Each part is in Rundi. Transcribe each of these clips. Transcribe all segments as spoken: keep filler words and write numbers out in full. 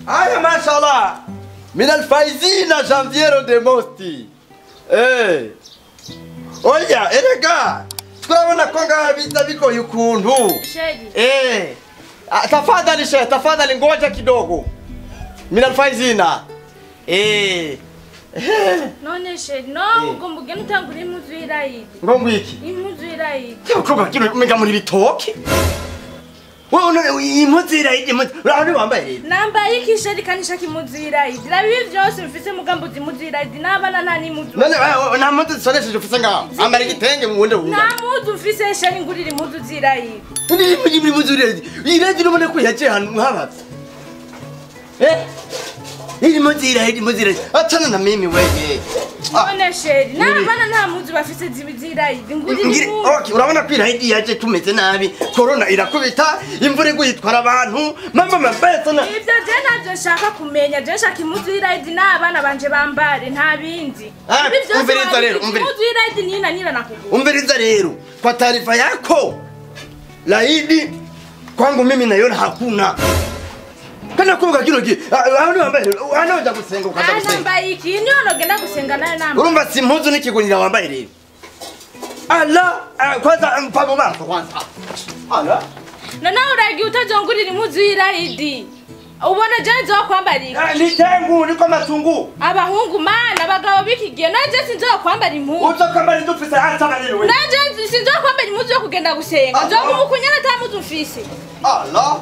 Aya mashallah. Min alfaizina janviero de mosti. Eh. Oya, erega. Twabona ko ngabiza biko yukuntu. Sheri. Eh. Tafadhali shehe, tafadhali ngoja kidogo. Min alfaizina. Eh. None sheri, no ugomba ugenda utangura impuzu y'irayidi. Ngomba iki? Impuzu y'irayidi. Kuba kino mega muri bitoki. Wewe unaona impuzu y'irayidi, urabona wambaye. Nambaye iki sheri kanisha kimpuzu y'irayidi. Rabibi byose mfise mugambo impuzu y'irayidi n'abana nta n'impuzu. None nta mpuzu zisoresheje ufise ngaho. Ambara igitenge mu wundi wundi. Nta mpuzu mfise sheri ngurira impuzu z'irayidi. Ndi muri muri impuzu y'irayidi. Irayidi none ko yaje hano habatse. Eh? Iri impuzu y'irayidi, impuzu y'irayidi. Atana na mimi wewe. None sheri, n'abana nta mpuzu bafise z'irayidi ngurira impuzu. Okay, urabona ko irayidi yaje tumeze nabi. Corona irakubita, imvura igwitwara abantu. Mama mabeta na. Ibyo je navyo nshaka kumenya, je nshaka impuzu y'irayidi n'abana banje bambare nta bindi. Umviriza rero, umviriza. Impuzu y'irayidi nina nina nakugura. Umviriza rero, kwa taarifa yako, laidi kwangu mimi naiona hakuna. Kana kuvuga kino ki, hano wambaye, hano uja gusenga ukaza gusenga. Nambaye iki, ni ono genda gusenga nayo namba. Urumva si impuzu n'ikigurira wambaye rero. Allah, kwanza mpamo maso kwanza. Allah. Nana uragi utazongurira impuzu y'irayidi. Ubona je nzo kwambara. Ni tengu niko matungu. Abahungu mana abagabo bikigiye naje sinzo kwambara impuzu. Uzo kwambara ndufise hata rero wewe. Naje sinzo kwambara impuzu yo kugenda gusenga. Nzo kumukunyana tamuzu mfise. Allah.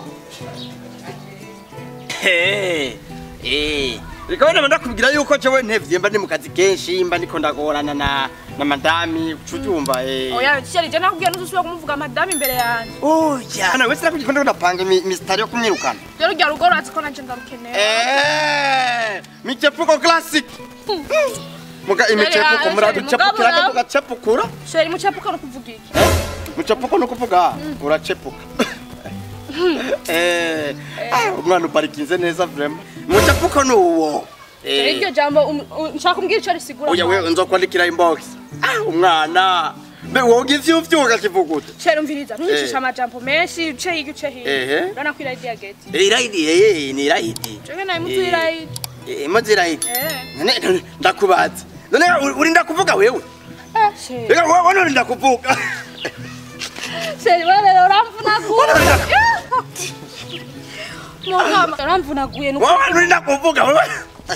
Eh. Eh. Rikabona ndakubwira yuko cyo ntevye mba ndi mu kazi kenshi mba ndiko ndagorana na na madami ucutumva eh. Oya cyari je nakubwira nuzusubira kumuvuga madami imbere yanje. Oya. Ana wese nakugikunda ndapanga mistari yo kumwirukana. Rero rya rugo ratiko nanje ndamukeneye. Eh. Michepuko classic. Muga imichepuko muradu chepukira ko gachepukura. Sheri muchepuko no kuvuga iki? Muchepuko no kuvuga urachepuka. Eh, umwana uparikinze neza vraiment. Muchepuko no uwo. Eh. Iryo jambo nshaka kumbwira ico risigura. Oya wewe nzokwandikira inbox. Ah umwana. Be wogize uvyuka kivuguta. Sheri umviriza ntucisha amajambo menshi uce yiga uce higa. Bana kwira idea gate. Eh iraidi eh ni iraidi. Cenge nayo mutu iraidi. Eh mutu iraidi. Eh. None ndakubaza. None urinda kuvuga wewe? Ah sheri. Reka wowe urinda kuvuga. Sheri wale uramvuna kuvuga. Mama uramvuna guye nuko. Wowe urinda kuvuga wewe.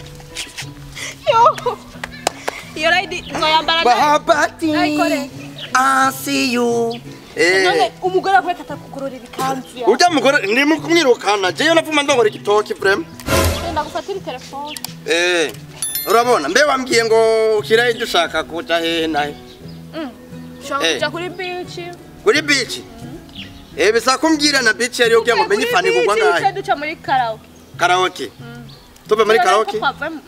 Yo. Yo raidi ngoyambara. Bahabati. Ayikore. I see you. Eh. None umugore akwe katakugororera ikanzu ya. Uja mugore ndi mukumwirukana. Je yo nafuma ndongora igitoki vraiment. Ndenda gufatira telefone. Eh. Urabona mbe wambwiye ngo ukira ibyo ushaka kuja he nahe. Mm. Shaka kuja kuri beach. Kuri beach. Eh bisa kumbwira na beach yari ugiye ngo menye fani kugwa ngahe. Beach duca muri karaoke. Karaoke. Tobe muri karaoke.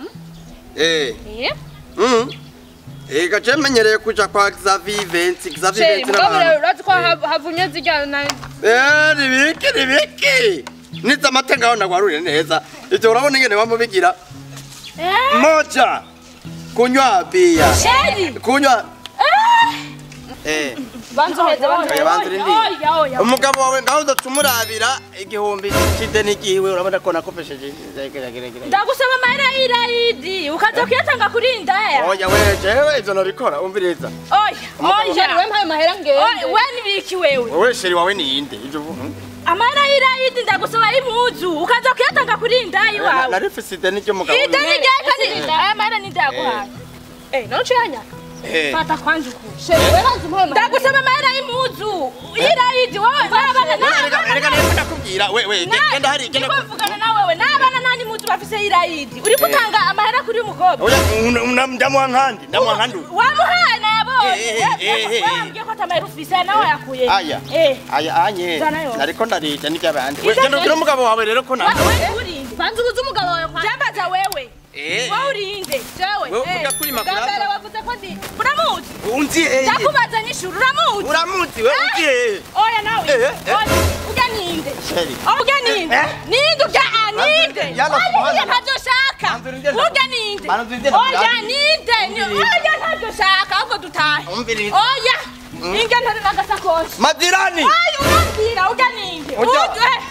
Eh. Eh. Mhm. Eh gaje menyereye kuja kwa Xavier events, Xavier events na bana. Sheri mugabo ko havunye zijya na. Eh nibiki nibiki. Niza matenga aho nagwarurire neza. Icyo urabona ingene bamubigira. Eh. Moja. Kunywa bia. Sheri. Kunywa. Eh. Banzo heza banzo. Oya banzo rindi. Oya oya. Umugabo wawe ngaho uzatumurabira igihumbi cy'ideni giwe urabona ko nakopesheje. Ndagusaba amahera y'irayidi ukaza kuyatanga kuri indaya. Oya wewe jewe ivyo nabikora umviriza. Oya. Oya wewe mpaye amahera ngende. Oya we nibiki wewe? Wewe sheri wawe ni inde? Ivyo amahera y'irayidi ndagusaba impuzu ukaza kuyatanga kuri indaya wawe. Narifise ideni ryo mugabo. Ideni ryakani aya mahera nindaguhaye. Eh noce yanya. Eh. Fata kwanje ku. Sheri wewe hanze mpaye amahera. Ndagusaba amahera y'impuzu. Y'irayidi wowe n'abana n'abana. Reka reka ndakubwira wewe genda hari genda kuvugana na wewe n'abana nani impuzu bafise y'irayidi. Uri gutanga amahera kuri umukobwa. Oya ndamuha nkandi ndamuha nkandi. Wamuhaye nabonye. Eh eh. Wambwiye ko atamahera ufise nawe yakuye. Aya. Eh. Aya anye. Nariko ndarija n'ibyabandi. Wewe genda ubwira umugabo wawe rero ko namba. Wewe urinde. Banza ubuze umugabo wawe kwa. Jambaza wewe. Eh. Wowe urinde. Jewe. Wewe uvuga kuri makuru. Gambere wavuze ko ndi. Uramuzi? Unzi eh. Ndakubaza n'ishuri uramuzi? Uramuzi wewe unzi eh. Oya nawe. Uga ninde? Sheri. Uga ninde? Ninde uga ninde? Oya ntabyo shaka. Uga ninde? Oya ninde? Oya ntabyo shaka ahubwo dutahe. Oya. Inge ntari nagasakoshi. Madirani. Oya urambwira uga ninde? Uga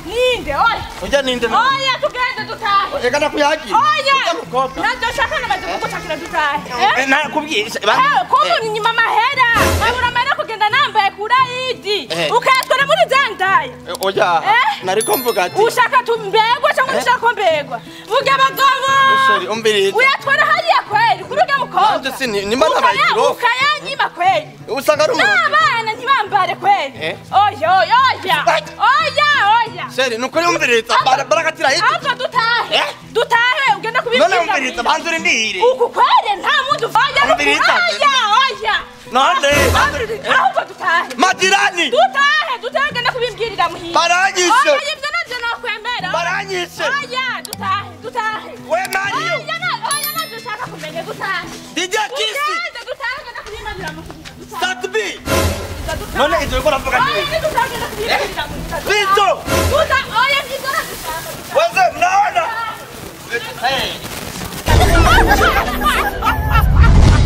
ninde oya ujya ninde oya tugende dutahe reka nakuyagi oya nadoshaka namaze kugutakira dutahe eh nakubwiye kubu ni mama hera babura mara kugenda nambaye kuraidi ukatwara muri zandaye oya nariko mvuga ati ushaka tumbegwa cyangwa ushaka mbegwa vuga abagabo sorry umbirita uyatwara hariya kweli kuruga mukobwa nje sini nimba nabayiro ukayanyima kweli usanga ari umuntu abana ntibambare kweli oya oya oya oya seri nukuri umbirita barakatira hiti ava dutahe dutahe ugenda kubibwira none umbirita banzuri ndihire uku kweli nta muntu uvanya umbirita oya oya none ahubwo dutahe majirani dutahe dutahe ugenda kubimbwirira muhira baranyishe oya ibyo navyo nokwemera baranyishe oya dutahe dutahe we Mario oya na oya navyo ushaka kumenya dutahe D J Kisi dutahe ugenda kubimbwirira muhira Satbi none ivyo uko navuga nti Bizo Tuta oya nizora dutahe Waze mnaona Hey